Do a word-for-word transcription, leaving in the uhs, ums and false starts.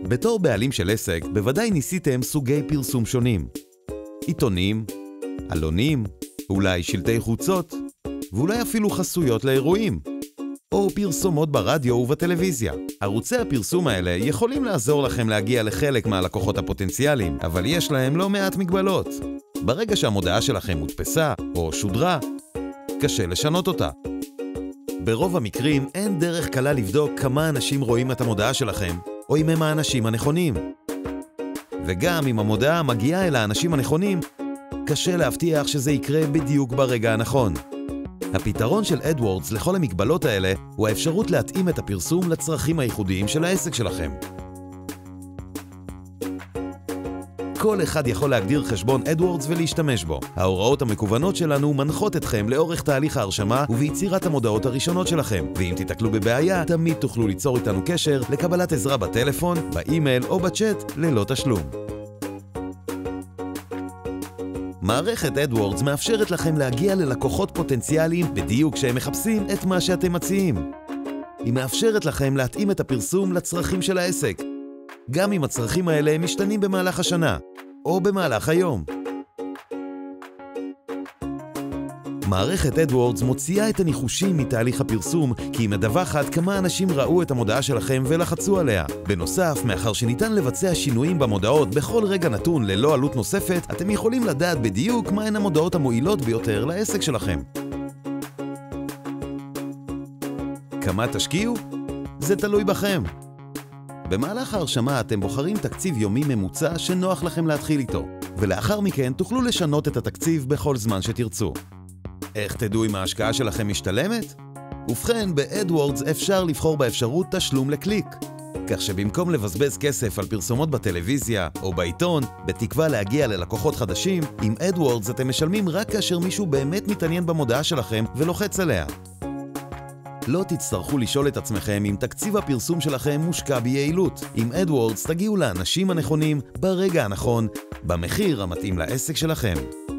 בתור בעלים של עסק, בוודאי ניסיתם סוגי פרסום שונים. עיתונים, עלונים, אולי שלטי חוצות, ואולי אפילו חסויות לאירועים. או פרסומות ברדיו ובטלוויזיה. ערוצי הפרסום האלה יכולים לעזור לכם להגיע לחלק מהלקוחות הפוטנציאליים, אבל יש להם לא מעט מגבלות. ברגע שהמודעה שלכם מודפסה או שודרה, קשה לשנות אותה. ברוב המקרים אין דרך קלה לבדוק כמה אנשים רואים את המודעה שלכם, או אם הם האנשים הנכונים. וגם אם המודעה מגיעה אל האנשים הנכונים, קשה להבטיח שזה יקרה בדיוק ברגע הנכון. הפתרון של אדוורדס לכל המגבלות האלה הוא האפשרות להתאים את הפרסום לצרכים הייחודיים של העסק שלכם. כל אחד יכול להגדיר חשבון אדוורדס ולהשתמש בו. ההוראות המקוונות שלנו מנחות אתכם לאורך תהליך ההרשמה וביצירת המודעות הראשונות שלכם. ואם תתקלו בבעיה, תמיד תוכלו ליצור איתנו קשר לקבלת עזרה בטלפון, באימייל או בצ'אט ללא תשלום. מערכת אדוורדס מאפשרת לכם להגיע ללקוחות פוטנציאליים בדיוק כשהם מחפשים את מה שאתם מציעים. היא מאפשרת לכם להתאים את הפרסום לצרכים של העסק, גם אם הצרכים האלה משתנים במהלך השנה, או במהלך היום. מערכת אדוורדס מוציאה את הניחושים מתהליך הפרסום, כי היא מדווחת כמה אנשים ראו את המודעה שלכם ולחצו עליה. בנוסף, מאחר שניתן לבצע שינויים במודעות בכל רגע נתון ללא עלות נוספת, אתם יכולים לדעת בדיוק מהן המודעות המועילות ביותר לעסק שלכם. כמה תשקיעו? זה תלוי בכם. במהלך ההרשמה אתם בוחרים תקציב יומי ממוצע שנוח לכם להתחיל איתו, ולאחר מכן תוכלו לשנות את התקציב בכל זמן שתרצו. איך תדעו אם ההשקעה שלכם משתלמת? ובכן, באדוורדס אפשר לבחור באפשרות תשלום לקליק, כך שבמקום לבזבז כסף על פרסומות בטלוויזיה או בעיתון, בתקווה להגיע ללקוחות חדשים, עם אדוורדס אתם משלמים רק כאשר מישהו באמת מתעניין במודעה שלכם ולוחץ עליה. לא תצטרכו לשאול את עצמכם אם תקציב הפרסום שלכם מושקע ביעילות. עם אדוורדס תגיעו לאנשים הנכונים, ברגע הנכון, במחיר המתאים לעסק שלכם.